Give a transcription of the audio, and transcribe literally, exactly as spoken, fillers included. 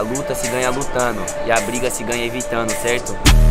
luta se ganha lutando e a briga se ganha evitando, certo?